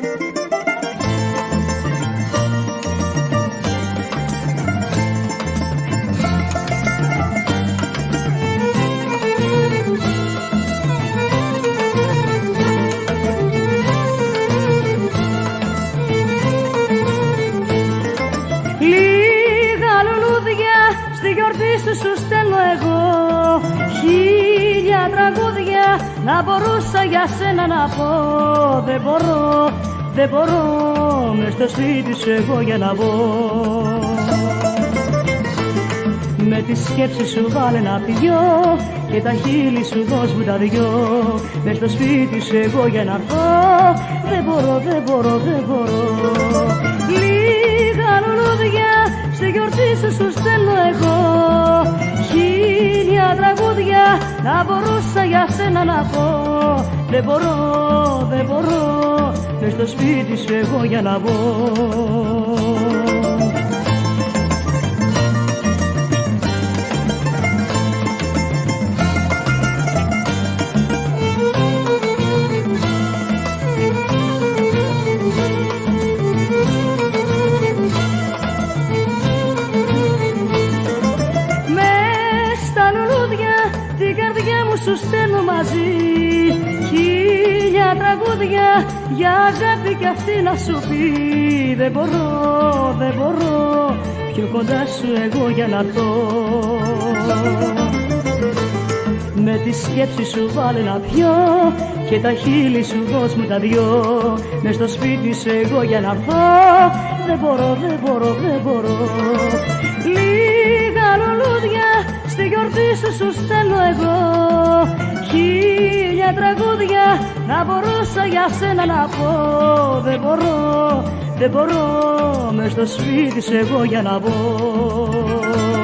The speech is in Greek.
Σου στέλνω εγώ 1000 τραγούδια, να μπορούσα για σένα να πω. Δεν μπορώ μες στο σπίτι σου εγώ για να μπω. Με τη σκέψη σου βάλε ένα πιω και τα χείλη σου δώσ' μου τα δυο. Μες στο σπίτι σου εγώ για να έρθω. Δεν μπορώ. Λίγα λουλούδια στη γιορτή σου στέλνω εγώ 1000 τραγούδια, να μπορούσα για σένα να πω. Δεν μπορώ μες στο σπίτι σου εγώ για να μπω. Σου στέλνω μαζί 1000 τραγούδια για αγάπη κι αυτή να σου πει. Δεν μπορώ πιο κοντά σου εγώ για να έρθω. Με τη σκέψη σου βάλε να πιω και τα χείλη σου δώσ' μου τα δυο. Μες στο σπίτι σου εγώ για να έρθω. Δεν μπορώ. Λίγα λουλούδια στη γιορτή σου στέλνω εγώ 1000 τραγούδια, να μπορούσα για σένα να πω. Δεν μπορώ μες στο σπίτι σου εγώ για να μπω.